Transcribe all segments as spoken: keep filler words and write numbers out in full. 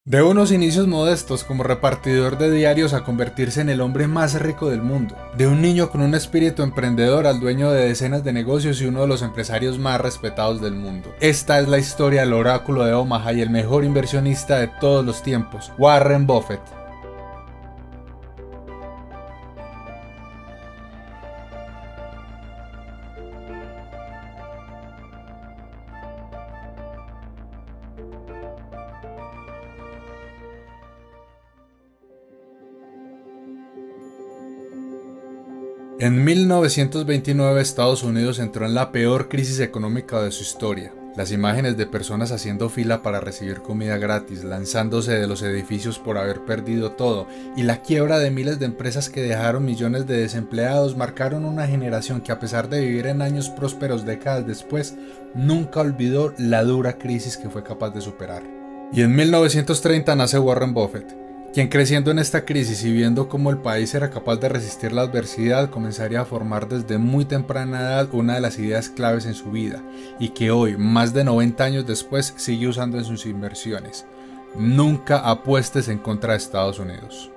De unos inicios modestos como repartidor de diarios a convertirse en el hombre más rico del mundo. De un niño con un espíritu emprendedor al dueño de decenas de negocios y uno de los empresarios más respetados del mundo. Esta es la historia del oráculo de Omaha y el mejor inversionista de todos los tiempos, Warren Buffett. En mil novecientos veintinueve Estados Unidos entró en la peor crisis económica de su historia. Las imágenes de personas haciendo fila para recibir comida gratis, lanzándose de los edificios por haber perdido todo, y la quiebra de miles de empresas que dejaron millones de desempleados marcaron una generación que, a pesar de vivir en años prósperos décadas después, nunca olvidó la dura crisis que fue capaz de superar. Y en mil novecientos treinta nace Warren Buffett, quien, creciendo en esta crisis y viendo cómo el país era capaz de resistir la adversidad, comenzaría a formar desde muy temprana edad una de las ideas claves en su vida, y que hoy, más de noventa años después, sigue usando en sus inversiones: nunca apuestes en contra de Estados Unidos.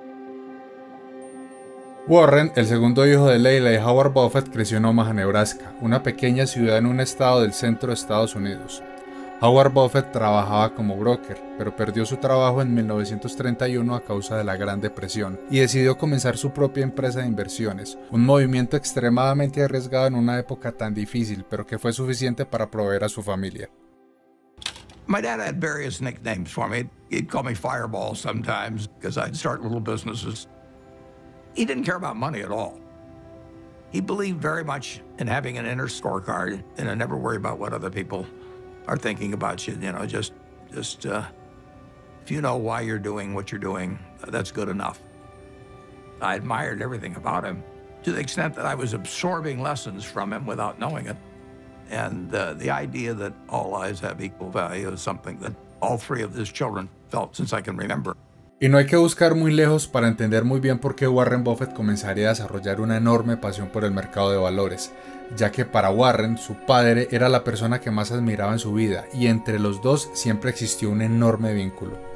Warren, el segundo hijo de Leila y Howard Buffett, creció en Omaha, Nebraska, una pequeña ciudad en un estado del centro de Estados Unidos. Howard Buffett trabajaba como broker, pero perdió su trabajo en mil novecientos treinta y uno a causa de la Gran Depresión y decidió comenzar su propia empresa de inversiones, un movimiento extremadamente arriesgado en una época tan difícil, pero que fue suficiente para proveer a su familia. My dad had various nicknames for me. He'd call me Fireball sometimes because I'd start little businesses. He didn't care about money at all. He believed very much in having an inner scorecard and I never worry about what other people are thinking about you. You know, just, just uh, if you know why you're doing what you're doing, uh, that's good enough. I admired everything about him to the extent that I was absorbing lessons from him without knowing it. And uh, the idea that all lives have equal value is something that all three of his children felt since I can remember. Y no hay que buscar muy lejos para entender muy bien por qué Warren Buffett comenzaría a desarrollar una enorme pasión por el mercado de valores, ya que para Warren, su padre era la persona que más admiraba en su vida, y entre los dos siempre existió un enorme vínculo.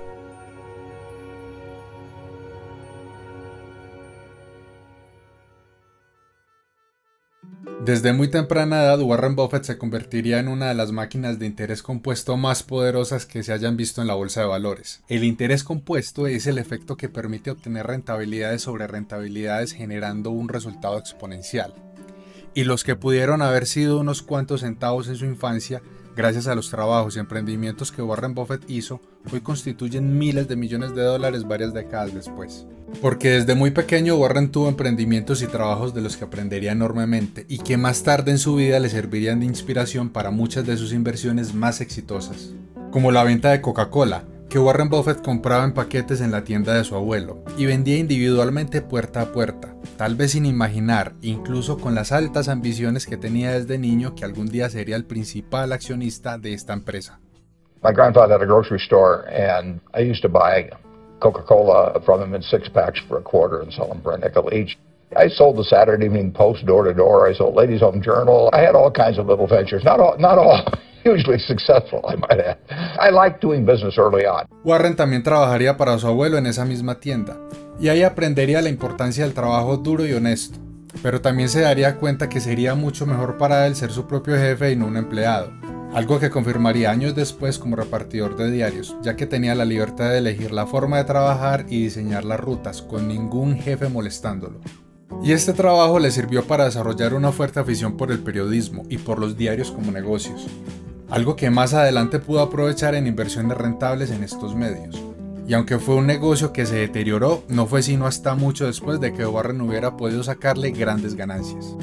Desde muy temprana edad, Warren Buffett se convertiría en una de las máquinas de interés compuesto más poderosas que se hayan visto en la bolsa de valores. El interés compuesto es el efecto que permite obtener rentabilidades sobre rentabilidades generando un resultado exponencial. Y los que pudieron haber sido unos cuantos centavos en su infancia, gracias a los trabajos y emprendimientos que Warren Buffett hizo, hoy constituyen miles de millones de dólares varias décadas después. Porque desde muy pequeño Warren tuvo emprendimientos y trabajos de los que aprendería enormemente y que más tarde en su vida le servirían de inspiración para muchas de sus inversiones más exitosas. Como la venta de Coca-Cola, que Warren Buffett compraba en paquetes en la tienda de su abuelo y vendía individualmente puerta a puerta, tal vez sin imaginar, incluso con las altas ambiciones que tenía desde niño, que algún día sería el principal accionista de esta empresa. My grandfather had a grocery store and I used to buy Coca-Cola from him in six packs for a quarter and sell them for a nickel each. I sold the Saturday Evening Post door to door. I sold Ladies Home Journal. I had all kinds of little ventures, not all, not all hugely successful, I might add. I liked doing business early on. Warren también trabajaría para su abuelo en esa misma tienda, y ahí aprendería la importancia del trabajo duro y honesto, pero también se daría cuenta que sería mucho mejor para él ser su propio jefe y no un empleado, algo que confirmaría años después como repartidor de diarios, ya que tenía la libertad de elegir la forma de trabajar y diseñar las rutas, con ningún jefe molestándolo. Y este trabajo le sirvió para desarrollar una fuerte afición por el periodismo y por los diarios como negocios, algo que más adelante pudo aprovechar en inversiones rentables en estos medios. Y aunque fue un negocio que se deterioró, no fue sino hasta mucho después de que Warren hubiera podido sacarle grandes ganancias.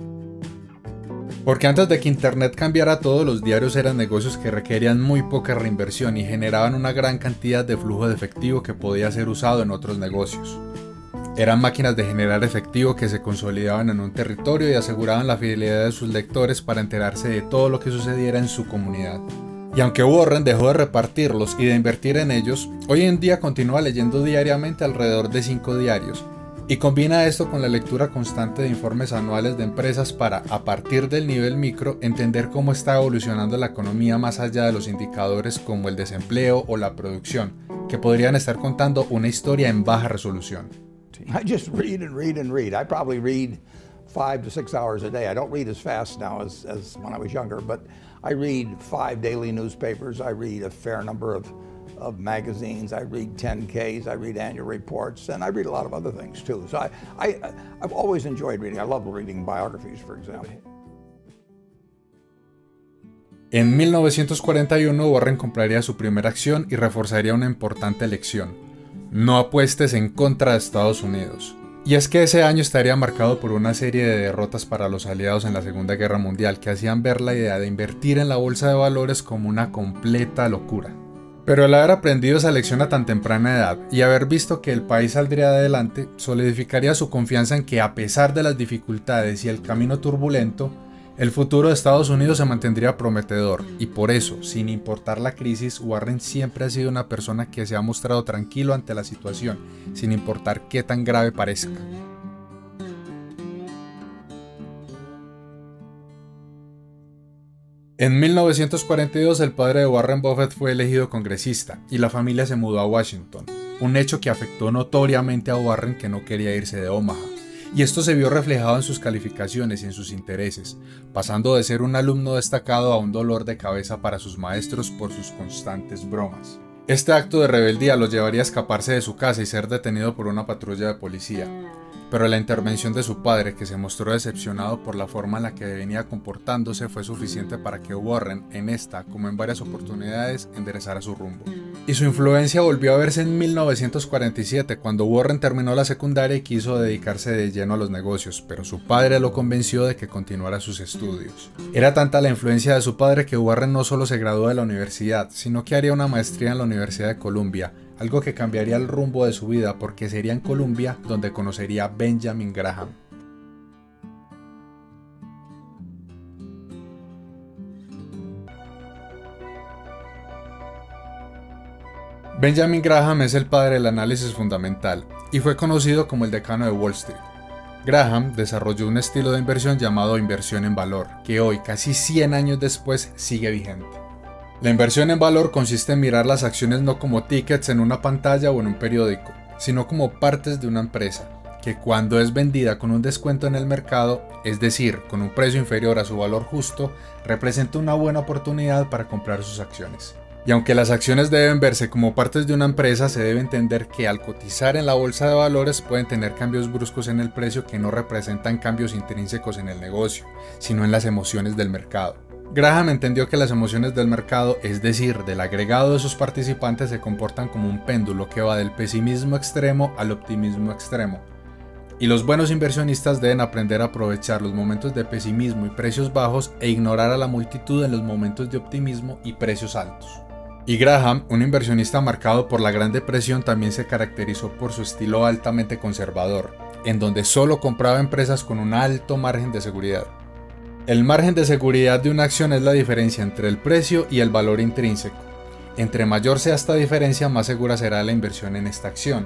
Porque antes de que Internet cambiara todo, los diarios eran negocios que requerían muy poca reinversión y generaban una gran cantidad de flujo de efectivo que podía ser usado en otros negocios. Eran máquinas de generar efectivo que se consolidaban en un territorio y aseguraban la fidelidad de sus lectores para enterarse de todo lo que sucediera en su comunidad. Y aunque Warren dejó de repartirlos y de invertir en ellos, hoy en día continúa leyendo diariamente alrededor de cinco diarios, y combina esto con la lectura constante de informes anuales de empresas para, a partir del nivel micro, entender cómo está evolucionando la economía más allá de los indicadores como el desempleo o la producción, que podrían estar contando una historia en baja resolución. I just read and read and read. I probably read five to six hours a day. I don't read as fast now as, as when I was younger, but I read five daily newspapers. I read a fair number of, of magazines. I read ten Ks. I read annual reports, and I read a lot of other things too. So I, I, I've always enjoyed reading. I love reading biographies, for example. En mil novecientos cuarenta y uno, Warren compraría su primera acción y reforzaría una importante lección: no apuestes en contra de Estados Unidos. Y es que ese año estaría marcado por una serie de derrotas para los aliados en la Segunda Guerra Mundial que hacían ver la idea de invertir en la bolsa de valores como una completa locura. Pero el haber aprendido esa lección a tan temprana edad y haber visto que el país saldría adelante, solidificaría su confianza en que, a pesar de las dificultades y el camino turbulento, el futuro de Estados Unidos se mantendría prometedor, y por eso, sin importar la crisis, Warren siempre ha sido una persona que se ha mostrado tranquilo ante la situación, sin importar qué tan grave parezca. En mil novecientos cuarenta y dos, el padre de Warren Buffett fue elegido congresista, y la familia se mudó a Washington, un hecho que afectó notoriamente a Warren, que no quería irse de Omaha. Y esto se vio reflejado en sus calificaciones y en sus intereses, pasando de ser un alumno destacado a un dolor de cabeza para sus maestros por sus constantes bromas. Este acto de rebeldía lo llevaría a escaparse de su casa y ser detenido por una patrulla de policía. Pero la intervención de su padre, que se mostró decepcionado por la forma en la que venía comportándose, fue suficiente para que Warren, en esta como en varias oportunidades, enderezara su rumbo. Y su influencia volvió a verse en mil novecientos cuarenta y siete, cuando Warren terminó la secundaria y quiso dedicarse de lleno a los negocios, pero su padre lo convenció de que continuara sus estudios. Era tanta la influencia de su padre que Warren no solo se graduó de la universidad, sino que haría una maestría en la Universidad de Columbia, algo que cambiaría el rumbo de su vida, porque sería en Columbia donde conocería a Benjamin Graham. Benjamin Graham es el padre del análisis fundamental y fue conocido como el decano de Wall Street. Graham desarrolló un estilo de inversión llamado inversión en valor, que hoy, casi cien años después, sigue vigente. La inversión en valor consiste en mirar las acciones no como tickets en una pantalla o en un periódico, sino como partes de una empresa, que cuando es vendida con un descuento en el mercado, es decir, con un precio inferior a su valor justo, representa una buena oportunidad para comprar sus acciones. Y aunque las acciones deben verse como partes de una empresa, se debe entender que al cotizar en la bolsa de valores pueden tener cambios bruscos en el precio que no representan cambios intrínsecos en el negocio, sino en las emociones del mercado. Graham entendió que las emociones del mercado, es decir, del agregado de sus participantes, se comportan como un péndulo que va del pesimismo extremo al optimismo extremo. Y los buenos inversionistas deben aprender a aprovechar los momentos de pesimismo y precios bajos e ignorar a la multitud en los momentos de optimismo y precios altos. Y Graham, un inversionista marcado por la Gran Depresión, también se caracterizó por su estilo altamente conservador, en donde solo compraba empresas con un alto margen de seguridad. El margen de seguridad de una acción es la diferencia entre el precio y el valor intrínseco. Entre mayor sea esta diferencia, más segura será la inversión en esta acción.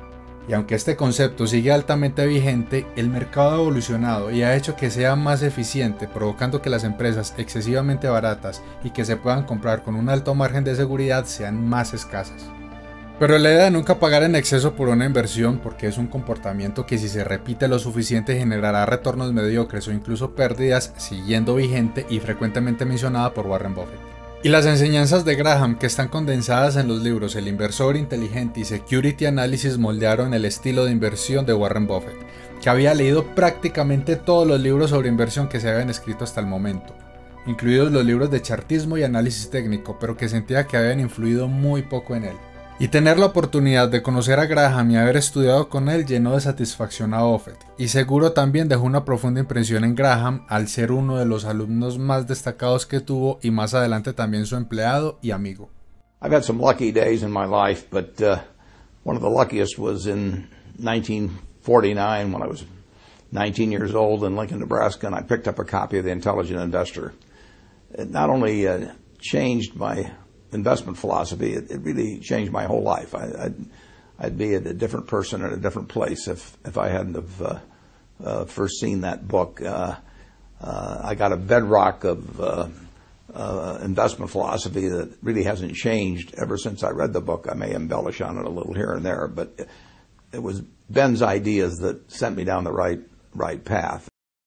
Y aunque este concepto sigue altamente vigente, el mercado ha evolucionado y ha hecho que sea más eficiente, provocando que las empresas excesivamente baratas y que se puedan comprar con un alto margen de seguridad sean más escasas. Pero la idea de nunca pagar en exceso por una inversión, porque es un comportamiento que, si se repite lo suficiente, generará retornos mediocres o incluso pérdidas, siguiendo vigente y frecuentemente mencionada por Warren Buffett. Y las enseñanzas de Graham, que están condensadas en los libros El inversor inteligente y Security Analysis, moldearon el estilo de inversión de Warren Buffett, que había leído prácticamente todos los libros sobre inversión que se habían escrito hasta el momento, incluidos los libros de chartismo y análisis técnico, pero que sentía que habían influido muy poco en él. Y tener la oportunidad de conocer a Graham y haber estudiado con él llenó de satisfacción a Buffett, y seguro también dejó una profunda impresión en Graham al ser uno de los alumnos más destacados que tuvo y más adelante también su empleado y amigo. I've had some lucky days in my life, but uh, one of the luckiest was in nineteen forty-nine when I was nineteen years old in Lincoln, Nebraska, and I picked up a copy of The Intelligent Investor. It not only uh, changed my investment philosophy, it, it really changed my whole life. I, I'd, I'd be a different person in a different place if, if I hadn't have uh, uh, first seen that book. Uh, uh, I got a bedrock of uh, uh, investment philosophy that really hasn't changed ever since I read the book. I may embellish on it a little here and there, but it, it was Ben's ideas that sent me down the right, right path.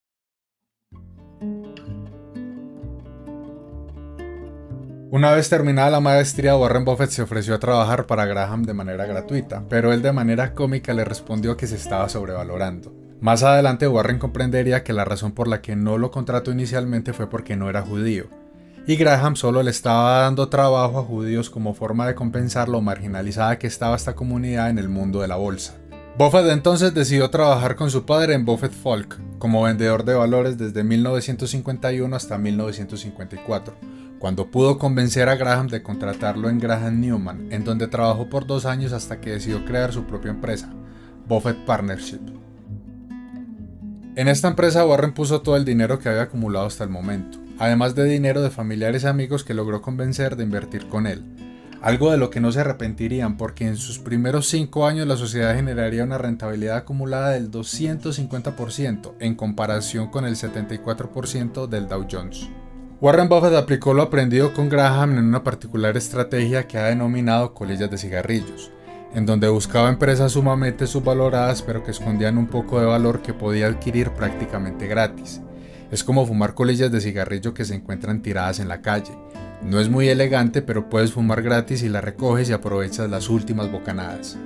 Una vez terminada la maestría, Warren Buffett se ofreció a trabajar para Graham de manera gratuita, pero él de manera cómica le respondió que se estaba sobrevalorando. Más adelante Warren comprendería que la razón por la que no lo contrató inicialmente fue porque no era judío, y Graham solo le estaba dando trabajo a judíos como forma de compensar lo marginalizada que estaba esta comunidad en el mundo de la bolsa. Buffett entonces decidió trabajar con su padre en Buffett Folk, como vendedor de valores desde mil novecientos cincuenta y uno hasta mil novecientos cincuenta y cuatro, cuando pudo convencer a Graham de contratarlo en Graham Newman, en donde trabajó por dos años hasta que decidió crear su propia empresa, Buffett Partnership. En esta empresa Warren puso todo el dinero que había acumulado hasta el momento, además de dinero de familiares y amigos que logró convencer de invertir con él, algo de lo que no se arrepentirían porque en sus primeros cinco años la sociedad generaría una rentabilidad acumulada del doscientos cincuenta por ciento en comparación con el setenta y cuatro por ciento del Dow Jones. Warren Buffett aplicó lo aprendido con Graham en una particular estrategia que ha denominado colillas de cigarrillos, en donde buscaba empresas sumamente subvaloradas pero que escondían un poco de valor que podía adquirir prácticamente gratis. Es como fumar colillas de cigarrillo que se encuentran tiradas en la calle. No es muy elegante, pero puedes fumar gratis y la recoges y aprovechas las últimas bocanadas.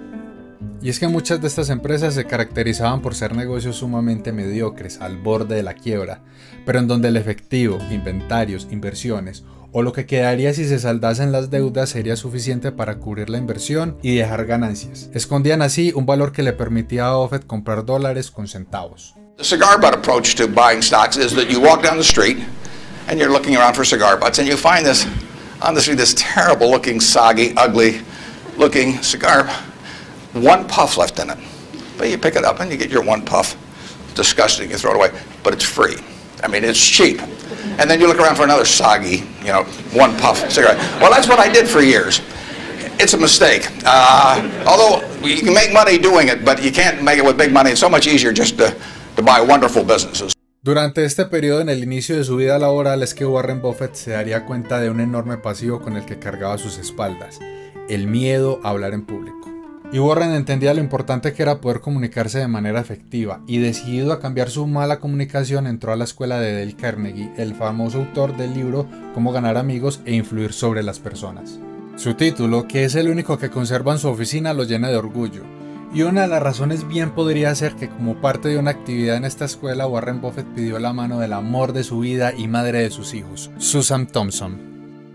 Y es que muchas de estas empresas se caracterizaban por ser negocios sumamente mediocres, al borde de la quiebra, pero en donde el efectivo, inventarios, inversiones o lo que quedaría si se saldasen las deudas sería suficiente para cubrir la inversión y dejar ganancias. Escondían así un valor que le permitía a Buffett comprar dólares con centavos. The cigar butt approach to buying stocks is that you walk down the street and you're looking around for cigar butts and you find this on the street, this terrible looking, soggy, ugly looking cigar, one puff left in it. But you pick it up and you get your one puff. It's disgusting, you throw it away, but it's free. I mean, it's cheap. And then you look around for another soggy, you know, one puff cigarette. Well, that's what I did for years. It's a mistake. Uh, although you can make money doing it, but you can't make it with big money. It's so much easier just to, to buy wonderful businesses. Durante este periodo en el inicio de su vida laboral es que Warren Buffett se daría cuenta de un enorme pasivo con el que cargaba sus espaldas, el miedo a hablar en público. Y Warren entendía lo importante que era poder comunicarse de manera efectiva, y decidido a cambiar su mala comunicación entró a la escuela de Dale Carnegie, el famoso autor del libro Cómo ganar amigos e influir sobre las personas. Su título, que es el único que conserva en su oficina, lo llena de orgullo. Y una de las razones bien podría ser que como parte de una actividad en esta escuela, Warren Buffett pidió la mano del amor de su vida y madre de sus hijos, Susan Thompson.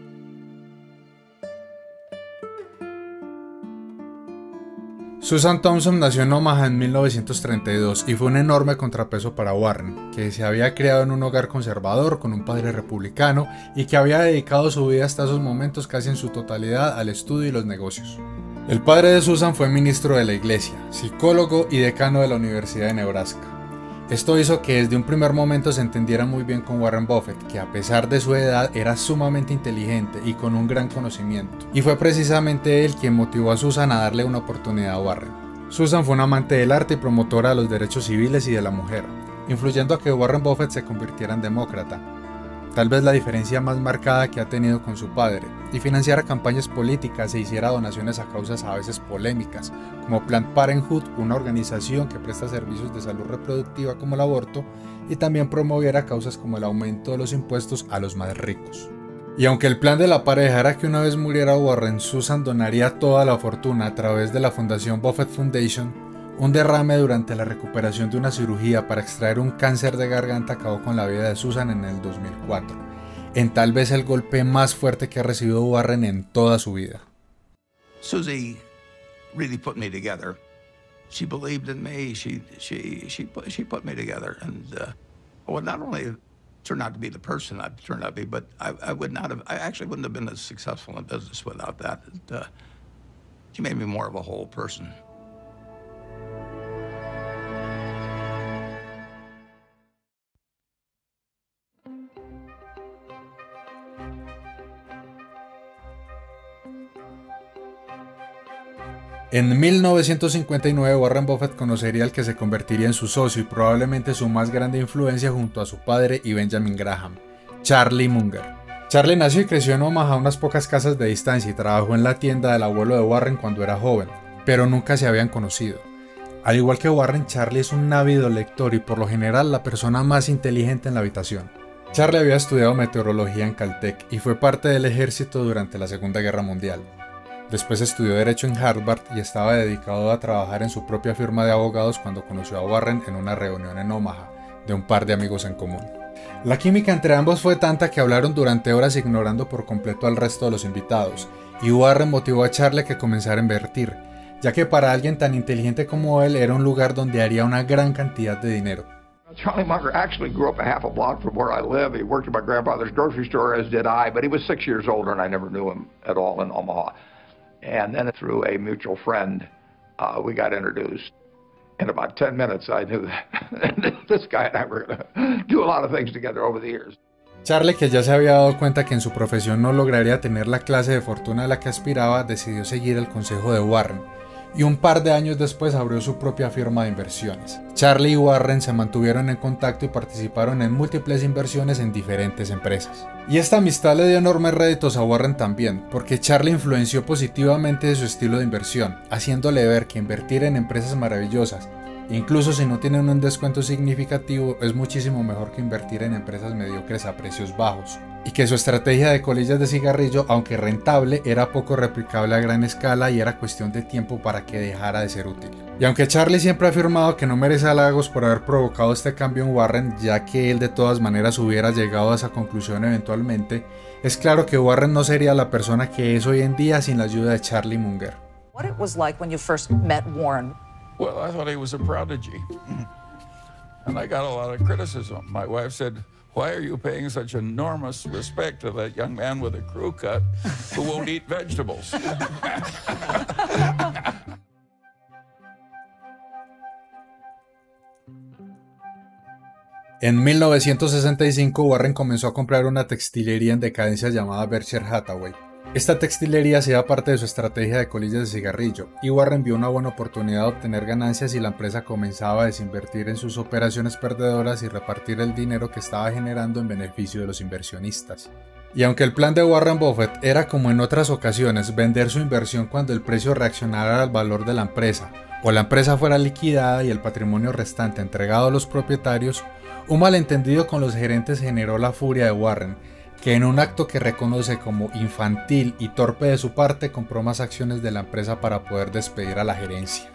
Susan Thompson nació en Omaha en mil novecientos treinta y dos y fue un enorme contrapeso para Warren, que se había criado en un hogar conservador con un padre republicano y que había dedicado su vida hasta esos momentos casi en su totalidad al estudio y los negocios. El padre de Susan fue ministro de la iglesia, psicólogo y decano de la Universidad de Nebraska. Esto hizo que desde un primer momento se entendiera muy bien con Warren Buffett, que a pesar de su edad era sumamente inteligente y con un gran conocimiento. Y fue precisamente él quien motivó a Susan a darle una oportunidad a Warren. Susan fue una amante del arte y promotora de los derechos civiles y de la mujer, influyendo a que Warren Buffett se convirtiera en demócrata, tal vez la diferencia más marcada que ha tenido con su padre, y financiara campañas políticas e hiciera donaciones a causas a veces polémicas, como Planned Parenthood, una organización que presta servicios de salud reproductiva como el aborto, y también promoviera causas como el aumento de los impuestos a los más ricos. Y aunque el plan de la pareja era que una vez muriera Warren, Susan donaría toda la fortuna a través de la fundación Buffett Foundation. Un derrame durante la recuperación de una cirugía para extraer un cáncer de garganta acabó con la vida de Susan en el dos mil cuatro, en tal vez el golpe más fuerte que ha recibido Warren en toda su vida. Susie really put me together. She believed in me. She she she put she put me together, and uh, well, not only turned out to be the person I've turned out to be, but I, I would not have. I actually wouldn't have been as successful in business without that. And, uh, she made me more of a whole person. En mil novecientos cincuenta y nueve Warren Buffett conocería al que se convertiría en su socio y probablemente su más grande influencia junto a su padre y Benjamin Graham, Charlie Munger. Charlie nació y creció en Omaha a unas pocas casas de distancia y trabajó en la tienda del abuelo de Warren cuando era joven, pero nunca se habían conocido. Al igual que Warren, Charlie es un ávido lector y por lo general la persona más inteligente en la habitación. Charlie había estudiado meteorología en Caltech y fue parte del ejército durante la Segunda Guerra Mundial. Después estudió Derecho en Harvard y estaba dedicado a trabajar en su propia firma de abogados cuando conoció a Warren en una reunión en Omaha, de un par de amigos en común. La química entre ambos fue tanta que hablaron durante horas ignorando por completo al resto de los invitados, y Warren motivó a Charlie a que comenzara a invertir, ya que para alguien tan inteligente como él era un lugar donde haría una gran cantidad de dinero. Charlie Munger actually grew up a half a block from where I live. He worked at my grandfather's grocery store, as did I, but he was six years older and I never knew him at all in Omaha. And then through a mutual friend, uh, we got introduced. In about ten minutes, I knew that this guy and I were going to do a lot of things together over the years. Charlie, que ya se había dado cuenta que en su profesión no lograría tener la clase de fortuna a la que aspiraba, decidió seguir el consejo de Warren, y un par de años después abrió su propia firma de inversiones. Charlie y Warren se mantuvieron en contacto y participaron en múltiples inversiones en diferentes empresas. Y esta amistad le dio enormes réditos a Warren también, porque Charlie influenció positivamente de su estilo de inversión, haciéndole ver que invertir en empresas maravillosas, incluso si no tienen un descuento significativo, es muchísimo mejor que invertir en empresas mediocres a precios bajos, y que su estrategia de colillas de cigarrillo, aunque rentable, era poco replicable a gran escala y era cuestión de tiempo para que dejara de ser útil. Y aunque Charlie siempre ha afirmado que no merece halagos por haber provocado este cambio en Warren, ya que él de todas maneras hubiera llegado a esa conclusión eventualmente, es claro que Warren no sería la persona que es hoy en día sin la ayuda de Charlie Munger. What it was like when you first met Warren? Well, I thought he was a prodigy. And I got a lot of criticism. My wife said, "Why are you paying such enormous respect to that young man with a crew cut who won't eat vegetables?" En mil novecientos sesenta y cinco, Warren comenzó a comprar una textilería en decadencia llamada Berkshire Hathaway. Esta textilería hacía parte de su estrategia de colillas de cigarrillo, y Warren vio una buena oportunidad de obtener ganancias y la empresa comenzaba a desinvertir en sus operaciones perdedoras y repartir el dinero que estaba generando en beneficio de los inversionistas. Y aunque el plan de Warren Buffett era, como en otras ocasiones, vender su inversión cuando el precio reaccionara al valor de la empresa, o la empresa fuera liquidada y el patrimonio restante entregado a los propietarios, un malentendido con los gerentes generó la furia de Warren, que en un acto que reconoce como infantil y torpe de su parte, compró más acciones de la empresa para poder despedir a la gerencia.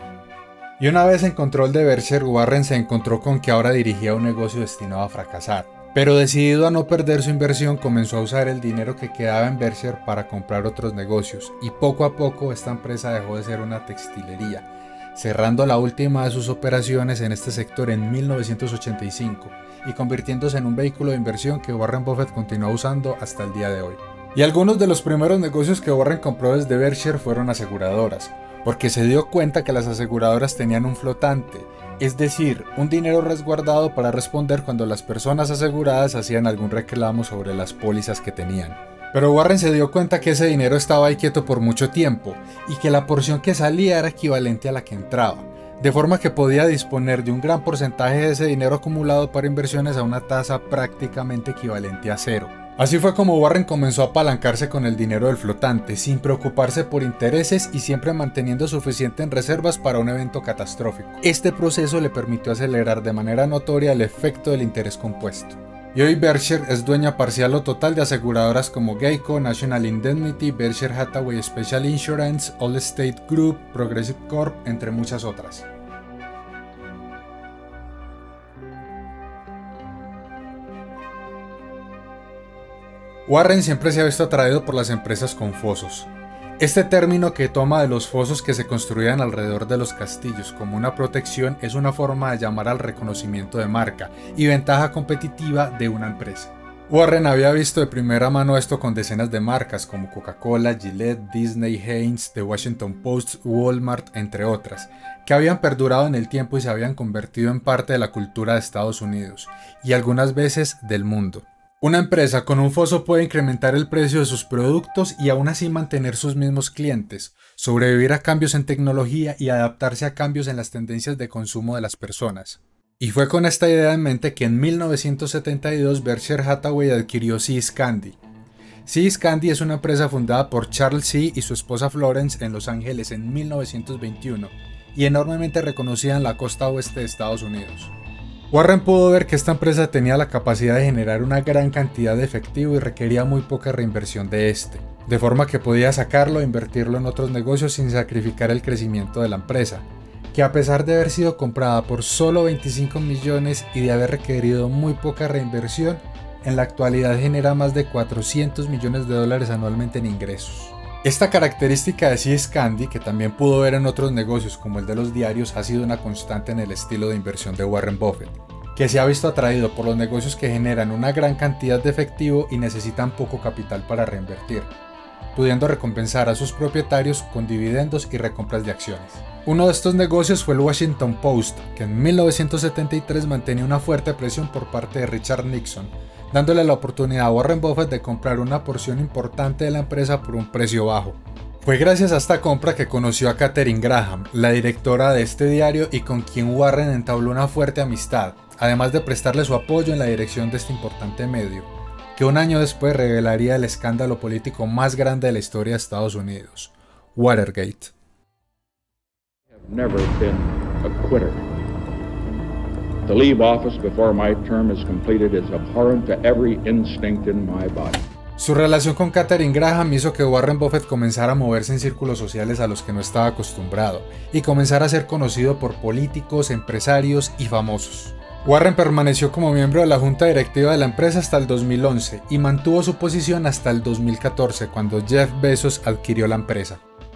Y una vez en control de Berkshire, Warren se encontró con que ahora dirigía un negocio destinado a fracasar. Pero decidido a no perder su inversión, comenzó a usar el dinero que quedaba en Berkshire para comprar otros negocios, y poco a poco esta empresa dejó de ser una textilería, cerrando la última de sus operaciones en este sector en mil novecientos ochenta y cinco y convirtiéndose en un vehículo de inversión que Warren Buffett continúa usando hasta el día de hoy. Y algunos de los primeros negocios que Warren compró desde Berkshire fueron aseguradoras, porque se dio cuenta que las aseguradoras tenían un flotante, es decir, un dinero resguardado para responder cuando las personas aseguradas hacían algún reclamo sobre las pólizas que tenían. Pero Warren se dio cuenta que ese dinero estaba ahí quieto por mucho tiempo y que la porción que salía era equivalente a la que entraba, de forma que podía disponer de un gran porcentaje de ese dinero acumulado para inversiones a una tasa prácticamente equivalente a cero. Así fue como Warren comenzó a apalancarse con el dinero del flotante, sin preocuparse por intereses y siempre manteniendo suficiente en reservas para un evento catastrófico. Este proceso le permitió acelerar de manera notoria el efecto del interés compuesto. Y hoy Berkshire es dueña parcial o total de aseguradoras como Geico, National Indemnity, Berkshire Hathaway Special Insurance, Allstate Group, Progressive Corp, entre muchas otras. Warren siempre se ha visto atraído por las empresas con fosos. Este término, que toma de los fosos que se construían alrededor de los castillos como una protección, es una forma de llamar al reconocimiento de marca y ventaja competitiva de una empresa. Warren había visto de primera mano esto con decenas de marcas como Coca-Cola, Gillette, Disney, Heinz, The Washington Post, Walmart, entre otras, que habían perdurado en el tiempo y se habían convertido en parte de la cultura de Estados Unidos y algunas veces del mundo. Una empresa con un foso puede incrementar el precio de sus productos y aún así mantener sus mismos clientes, sobrevivir a cambios en tecnología y adaptarse a cambios en las tendencias de consumo de las personas. Y fue con esta idea en mente que en mil novecientos setenta y dos Berkshire Hathaway adquirió See's Candy. See's Candy es una empresa fundada por Charles See y su esposa Florence en Los Ángeles en mil novecientos veintiuno y enormemente reconocida en la costa oeste de Estados Unidos. Warren pudo ver que esta empresa tenía la capacidad de generar una gran cantidad de efectivo y requería muy poca reinversión de este, de forma que podía sacarlo e invertirlo en otros negocios sin sacrificar el crecimiento de la empresa, que a pesar de haber sido comprada por solo veinticinco millones y de haber requerido muy poca reinversión, en la actualidad genera más de cuatrocientos millones de dólares anualmente en ingresos. Esta característica de See's Candy, que también pudo ver en otros negocios como el de los diarios, ha sido una constante en el estilo de inversión de Warren Buffett, que se ha visto atraído por los negocios que generan una gran cantidad de efectivo y necesitan poco capital para reinvertir, pudiendo recompensar a sus propietarios con dividendos y recompras de acciones. Uno de estos negocios fue el Washington Post, que en mil novecientos setenta y tres mantenía una fuerte presión por parte de Richard Nixon, dándole la oportunidad a Warren Buffett de comprar una porción importante de la empresa por un precio bajo. Fue gracias a esta compra que conoció a Katharine Graham, la directora de este diario y con quien Warren entabló una fuerte amistad, además de prestarle su apoyo en la dirección de este importante medio, que un año después revelaría el escándalo político más grande de la historia de Estados Unidos, Watergate. Never been a quitter. To leave office before my term is completed is abhorrent to every instinct in my body. Su relación con Katharine Graham hizo que Warren Buffett comenzara a moverse en círculos sociales a los que no estaba acostumbrado y comenzara a ser conocido por políticos, empresarios y famosos. Warren permaneció como miembro de la junta directiva de la empresa hasta el dos mil once y mantuvo su posición hasta el dos mil catorce, cuando Jeff Bezos adquirió la empresa.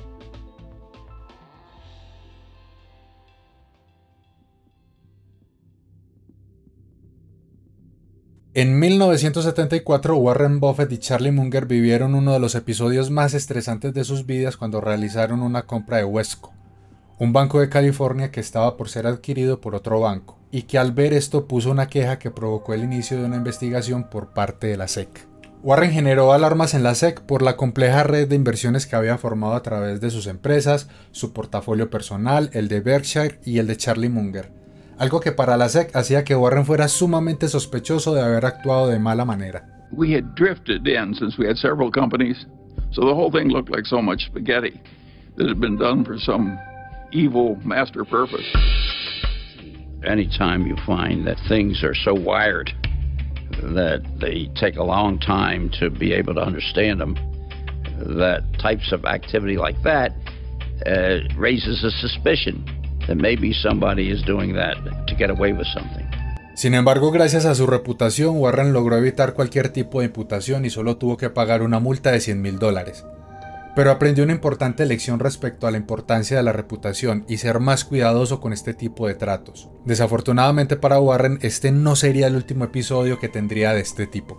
En mil novecientos setenta y cuatro, Warren Buffett y Charlie Munger vivieron uno de los episodios más estresantes de sus vidas cuando realizaron una compra de Wesco, un banco de California que estaba por ser adquirido por otro banco, y que al ver esto puso una queja que provocó el inicio de una investigación por parte de la S E C. Warren generó alarmas en la S E C por la compleja red de inversiones que había formado a través de sus empresas, su portafolio personal, el de Berkshire y el de Charlie Munger, algo que para la S E C hacía que Warren fuera sumamente sospechoso de haber actuado de mala manera. We had drifted in since we had several companies, so the whole thing looked like so much spaghetti that had been done for some evil master purpose. Anytime you find that things are so wired that they take a long time to be able to understand them, that types of activity like that uh, raises a suspicion that maybe somebody is doing that to get away with something. Sin embargo, gracias a su reputación, Warren logró evitar cualquier tipo de imputación y solo tuvo que pagar una multa de cien mil dólares. Pero aprendió una importante lección respecto a la importancia de la reputación y ser más cuidadoso con este tipo de tratos. Desafortunadamente para Warren, este no sería el último episodio que tendría de este tipo.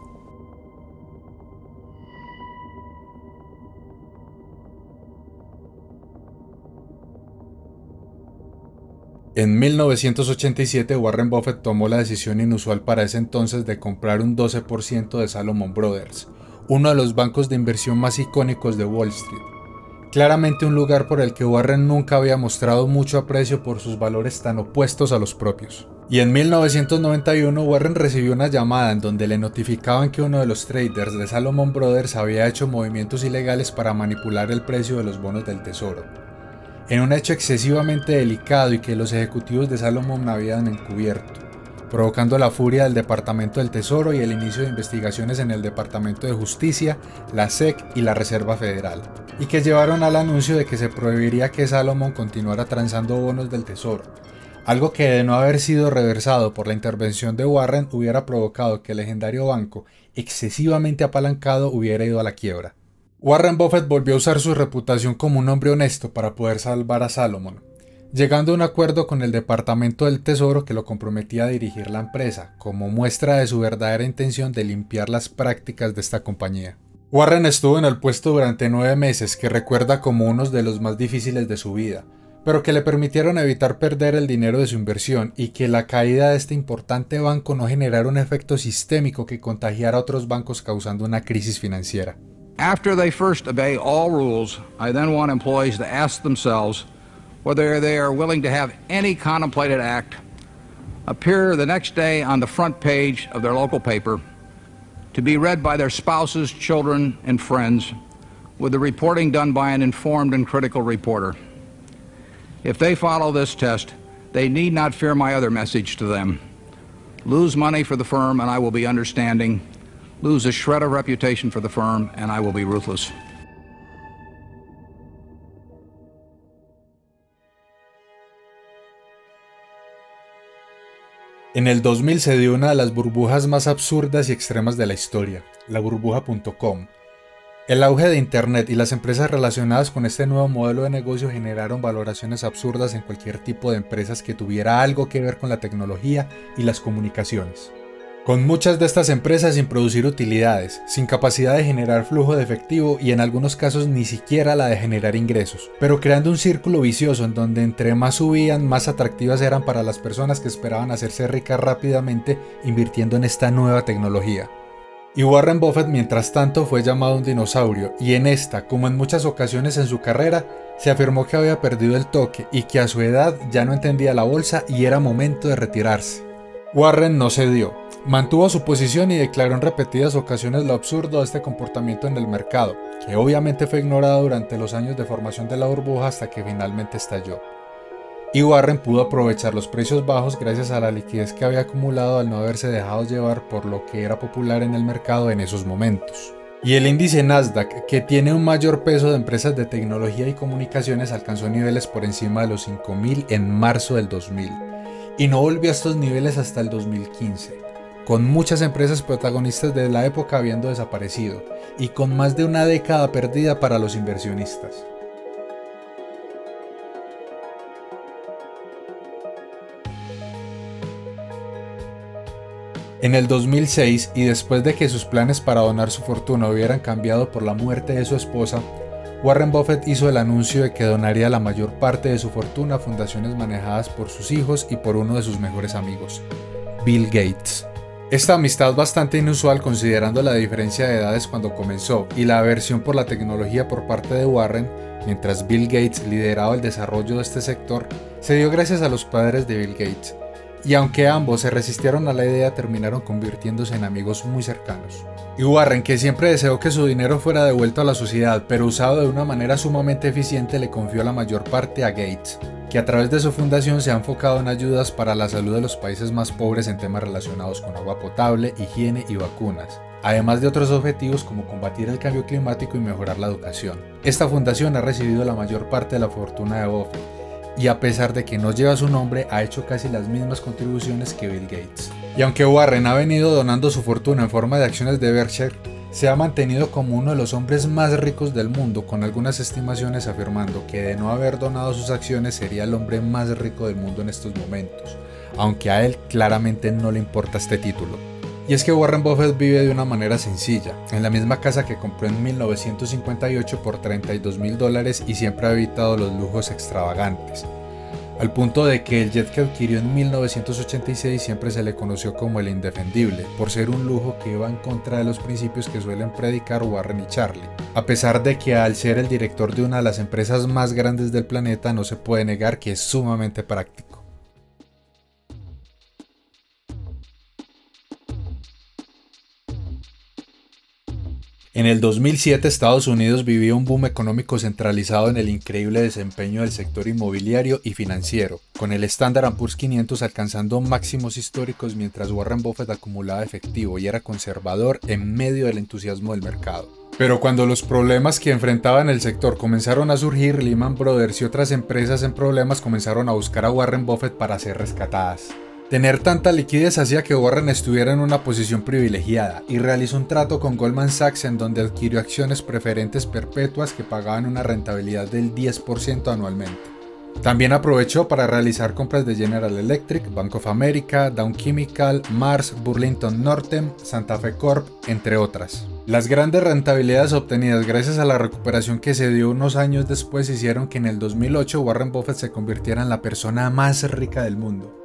En mil novecientos ochenta y siete, Warren Buffett tomó la decisión inusual para ese entonces de comprar un doce por ciento de Salomon Brothers, uno de los bancos de inversión más icónicos de Wall Street. Claramente un lugar por el que Warren nunca había mostrado mucho aprecio por sus valores tan opuestos a los propios. Y en mil novecientos noventa y uno, Warren recibió una llamada en donde le notificaban que uno de los traders de Salomon Brothers había hecho movimientos ilegales para manipular el precio de los bonos del tesoro, en un hecho excesivamente delicado y que los ejecutivos de Salomon habían encubierto, provocando la furia del Departamento del Tesoro y el inicio de investigaciones en el Departamento de Justicia, la S E C y la Reserva Federal, y que llevaron al anuncio de que se prohibiría que Salomon continuara transando bonos del Tesoro, algo que de no haber sido reversado por la intervención de Warren hubiera provocado que el legendario banco, excesivamente apalancado, hubiera ido a la quiebra. Warren Buffett volvió a usar su reputación como un hombre honesto para poder salvar a Salomon, llegando a un acuerdo con el Departamento del Tesoro que lo comprometía a dirigir la empresa, como muestra de su verdadera intención de limpiar las prácticas de esta compañía. Warren estuvo en el puesto durante nueve meses, que recuerda como unos de los más difíciles de su vida, pero que le permitieron evitar perder el dinero de su inversión y que la caída de este importante banco no generara un efecto sistémico que contagiara a otros bancos causando una crisis financiera. After they first obey all rules, I then want employees to ask themselves whether they are willing to have any contemplated act appear the next day on the front page of their local paper to be read by their spouses, children, and friends, with the reporting done by an informed and critical reporter. If they follow this test, they need not fear my other message to them. Lose money for the firm and I will be understanding. Lose a shred of reputation for the firm and I will be ruthless. En el dos mil se dio una de las burbujas más absurdas y extremas de la historia, la burbuja punto com. El auge de Internet y las empresas relacionadas con este nuevo modelo de negocio generaron valoraciones absurdas en cualquier tipo de empresas que tuviera algo que ver con la tecnología y las comunicaciones. Con muchas de estas empresas sin producir utilidades, sin capacidad de generar flujo de efectivo y en algunos casos ni siquiera la de generar ingresos, pero creando un círculo vicioso en donde entre más subían, más atractivas eran para las personas que esperaban hacerse ricas rápidamente invirtiendo en esta nueva tecnología. Y Warren Buffett, mientras tanto, fue llamado un dinosaurio, y en esta, como en muchas ocasiones en su carrera, se afirmó que había perdido el toque y que a su edad ya no entendía la bolsa y era momento de retirarse. Warren no cedió, mantuvo su posición y declaró en repetidas ocasiones lo absurdo de este comportamiento en el mercado, que obviamente fue ignorado durante los años de formación de la burbuja hasta que finalmente estalló. Y Warren pudo aprovechar los precios bajos gracias a la liquidez que había acumulado al no haberse dejado llevar por lo que era popular en el mercado en esos momentos. Y el índice Nasdaq, que tiene un mayor peso de empresas de tecnología y comunicaciones, alcanzó niveles por encima de los cinco mil en marzo del dos mil, y no volvió a estos niveles hasta el dos mil quince, con muchas empresas protagonistas de la época habiendo desaparecido, y con más de una década perdida para los inversionistas. En el dos mil seis, y después de que sus planes para donar su fortuna hubieran cambiado por la muerte de su esposa, Warren Buffett hizo el anuncio de que donaría la mayor parte de su fortuna a fundaciones manejadas por sus hijos y por uno de sus mejores amigos, Bill Gates. Esta amistad bastante inusual considerando la diferencia de edades cuando comenzó y la aversión por la tecnología por parte de Warren, mientras Bill Gates lideraba el desarrollo de este sector, se dio gracias a los padres de Bill Gates. Y aunque ambos se resistieron a la idea, terminaron convirtiéndose en amigos muy cercanos. Y Warren, que siempre deseó que su dinero fuera devuelto a la sociedad, pero usado de una manera sumamente eficiente, le confió la mayor parte a Gates, que a través de su fundación se ha enfocado en ayudas para la salud de los países más pobres en temas relacionados con agua potable, higiene y vacunas, además de otros objetivos como combatir el cambio climático y mejorar la educación. Esta fundación ha recibido la mayor parte de la fortuna de Buffett, y a pesar de que no lleva su nombre, ha hecho casi las mismas contribuciones que Bill Gates. Y aunque Warren ha venido donando su fortuna en forma de acciones de Berkshire, se ha mantenido como uno de los hombres más ricos del mundo, con algunas estimaciones afirmando que de no haber donado sus acciones sería el hombre más rico del mundo en estos momentos, aunque a él claramente no le importa este título. Y es que Warren Buffett vive de una manera sencilla, en la misma casa que compró en mil novecientos cincuenta y ocho por treinta y dos mil dólares y siempre ha evitado los lujos extravagantes, al punto de que el jet que adquirió en mil novecientos ochenta y seis siempre se le conoció como el indefendible, por ser un lujo que iba en contra de los principios que suelen predicar Warren y Charlie, a pesar de que al ser el director de una de las empresas más grandes del planeta no se puede negar que es sumamente práctico. En el dos mil siete, Estados Unidos vivía un boom económico centralizado en el increíble desempeño del sector inmobiliario y financiero, con el Standard and Poor's quinientos alcanzando máximos históricos mientras Warren Buffett acumulaba efectivo y era conservador en medio del entusiasmo del mercado. Pero cuando los problemas que enfrentaban el sector comenzaron a surgir, Lehman Brothers y otras empresas en problemas comenzaron a buscar a Warren Buffett para ser rescatadas. Tener tanta liquidez hacía que Warren estuviera en una posición privilegiada y realizó un trato con Goldman Sachs en donde adquirió acciones preferentes perpetuas que pagaban una rentabilidad del diez por ciento anualmente. También aprovechó para realizar compras de General Electric, Bank of America, Dow Chemical, Mars, Burlington Northern, Santa Fe Corp, entre otras. Las grandes rentabilidades obtenidas gracias a la recuperación que se dio unos años después hicieron que en el dos mil ocho Warren Buffett se convirtiera en la persona más rica del mundo.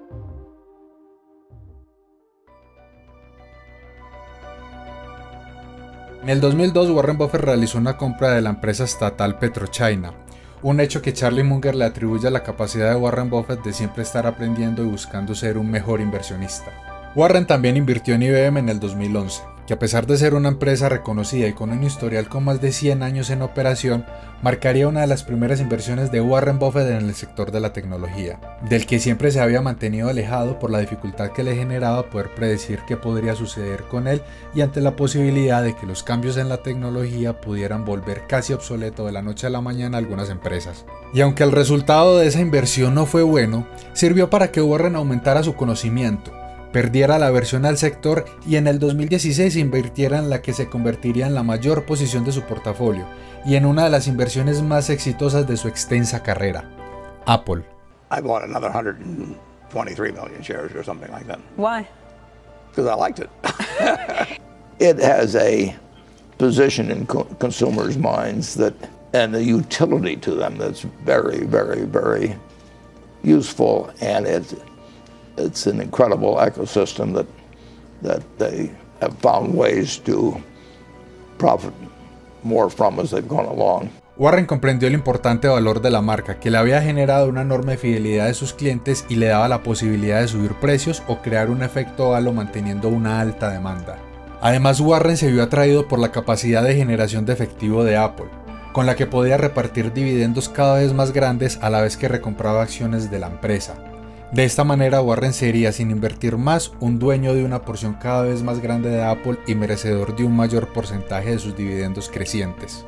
En el dos mil dos, Warren Buffett realizó una compra de la empresa estatal PetroChina, un hecho que Charlie Munger le atribuye a la capacidad de Warren Buffett de siempre estar aprendiendo y buscando ser un mejor inversionista. Warren también invirtió en I B M en el dos mil once, que a pesar de ser una empresa reconocida y con un historial con más de cien años en operación, marcaría una de las primeras inversiones de Warren Buffett en el sector de la tecnología, del que siempre se había mantenido alejado por la dificultad que le generaba poder predecir qué podría suceder con él y ante la posibilidad de que los cambios en la tecnología pudieran volver casi obsoleto de la noche a la mañana a algunas empresas. Y aunque el resultado de esa inversión no fue bueno, sirvió para que Warren aumentara su conocimiento, perdiera la aversión al sector y en el dos mil dieciséis invirtiera en la que se convertiría en la mayor posición de su portafolio y en una de las inversiones más exitosas de su extensa carrera, Apple. I bought another one hundred twenty-three million shares or something like that. Why? Because I liked it. It has a position in co consumers' minds that, and a utility to them that's very, very, very useful, and it's it's an incredible ecosystem that that they have found ways to profit more from as they've gone along. Warren comprendió el importante valor de la marca, que le había generado una enorme fidelidad de sus clientes y le daba la posibilidad de subir precios o crear un efecto halo manteniendo una alta demanda. Además, Warren se vio atraído por la capacidad de generación de efectivo de Apple, con la que podía repartir dividendos cada vez más grandes a la vez que recompraba acciones de la empresa. De esta manera, Warren sería, sin invertir más, un dueño de una porción cada vez más grande de Apple y merecedor de un mayor porcentaje de sus dividendos crecientes.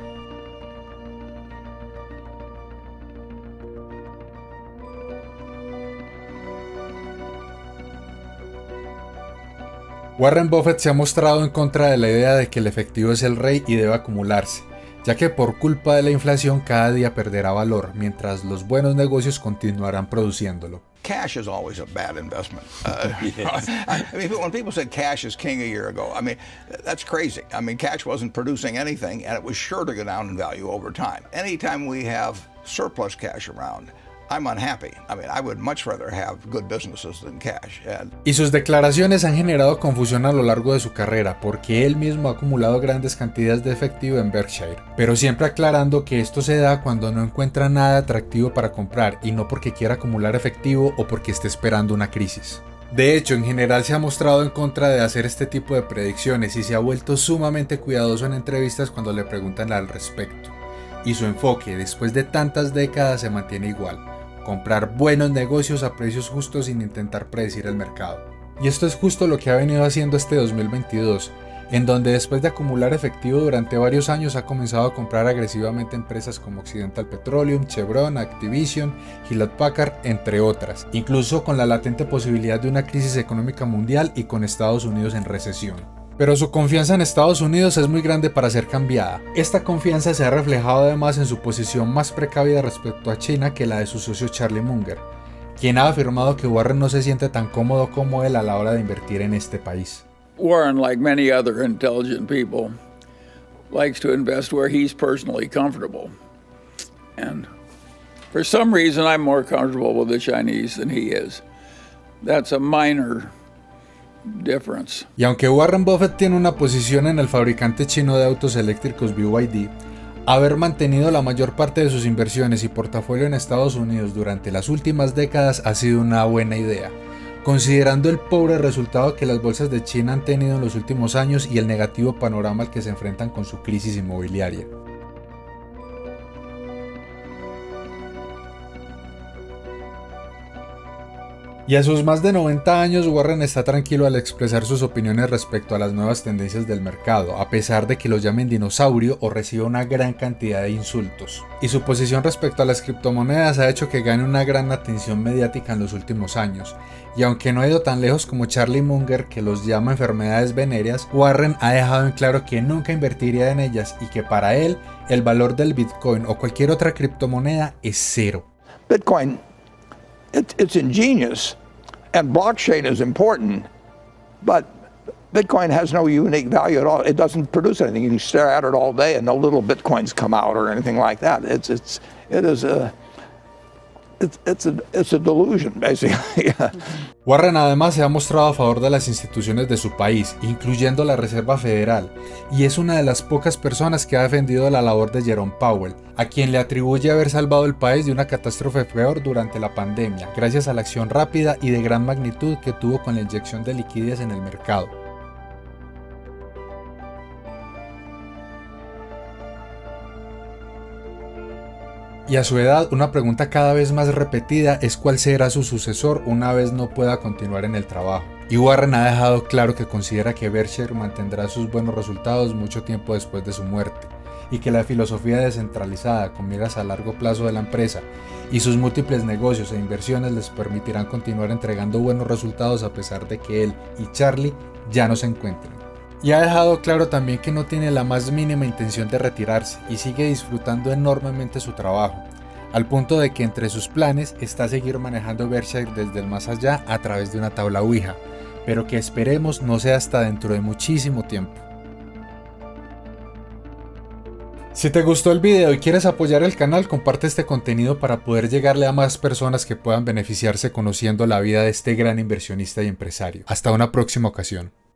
Warren Buffett se ha mostrado en contra de la idea de que el efectivo es el rey y debe acumularse, ya que por culpa de la inflación cada día perderá valor, mientras los buenos negocios continuarán produciéndolo. Cash is always a bad investment. Uh, yes. I mean, when people said cash is king a year ago, I mean, that's crazy. I mean, cash wasn't producing anything, and it was sure to go down in value over time. Anytime we have surplus cash around, I'm unhappy. I mean, I would much rather have good businesses than cash. And... Y sus declaraciones han generado confusión a lo largo de su carrera, porque él mismo ha acumulado grandes cantidades de efectivo en Berkshire, pero siempre aclarando que esto se da cuando no encuentra nada atractivo para comprar y no porque quiera acumular efectivo o porque esté esperando una crisis. De hecho, en general se ha mostrado en contra de hacer este tipo de predicciones y se ha vuelto sumamente cuidadoso en entrevistas cuando le preguntan al respecto. Y su enfoque, después de tantas décadas, se mantiene igual: comprar buenos negocios a precios justos sin intentar predecir el mercado. Y esto es justo lo que ha venido haciendo este dos mil veintidós, en donde después de acumular efectivo durante varios años ha comenzado a comprar agresivamente empresas como Occidental Petroleum, Chevron, Activision, Hewlett Packard, entre otras, incluso con la latente posibilidad de una crisis económica mundial y con Estados Unidos en recesión. Pero su confianza en Estados Unidos es muy grande para ser cambiada. Esta confianza se ha reflejado además en su posición más precavida respecto a China que la de su socio Charlie Munger, quien ha afirmado que Warren no se siente tan cómodo como él a la hora de invertir en este país. Warren, like many other intelligent people, likes to invest where he's personally comfortable. And for some reason, I'm more comfortable with the Chinese than he is. That's a minor difference. Y aunque Warren Buffett tiene una posición en el fabricante chino de autos eléctricos B Y D, haber mantenido la mayor parte de sus inversiones y portafolio en Estados Unidos durante las últimas décadas ha sido una buena idea, considerando el pobre resultado que las bolsas de China han tenido en los últimos años y el negativo panorama al que se enfrentan con su crisis inmobiliaria. Y a sus más de noventa años, Warren está tranquilo al expresar sus opiniones respecto a las nuevas tendencias del mercado, a pesar de que lo llamen dinosaurio o reciba una gran cantidad de insultos. Y su posición respecto a las criptomonedas ha hecho que gane una gran atención mediática en los últimos años. Y aunque no ha ido tan lejos como Charlie Munger, que los llama enfermedades venéreas, Warren ha dejado en claro que nunca invertiría en ellas y que para él el valor del Bitcoin o cualquier otra criptomoneda es cero. Bitcoin, it, it's ingenious, and blockchain is important, but Bitcoin has no unique value at all. It doesn't produce anything. You can stare at it all day and no little Bitcoins come out or anything like that. It's, it's, it is a, it's, it's a, it's a delusion, basically. Warren además se ha mostrado a favor de las instituciones de su país, incluyendo la Reserva Federal, y es una de las pocas personas que ha defendido la labor de Jerome Powell, a quien le atribuye haber salvado el país de una catástrofe peor durante la pandemia, gracias a la acción rápida y de gran magnitud que tuvo con la inyección de liquidez en el mercado. Y a su edad, una pregunta cada vez más repetida es cuál será su sucesor una vez no pueda continuar en el trabajo. Y Warren ha dejado claro que considera que Berkshire mantendrá sus buenos resultados mucho tiempo después de su muerte, y que la filosofía descentralizada con miras a largo plazo de la empresa y sus múltiples negocios e inversiones les permitirán continuar entregando buenos resultados a pesar de que él y Charlie ya no se encuentren. Y ha dejado claro también que no tiene la más mínima intención de retirarse y sigue disfrutando enormemente su trabajo, al punto de que entre sus planes está seguir manejando Berkshire desde el más allá a través de una tabla Ouija, pero que esperemos no sea hasta dentro de muchísimo tiempo. Si te gustó el video y quieres apoyar el canal, comparte este contenido para poder llegarle a más personas que puedan beneficiarse conociendo la vida de este gran inversionista y empresario. Hasta una próxima ocasión.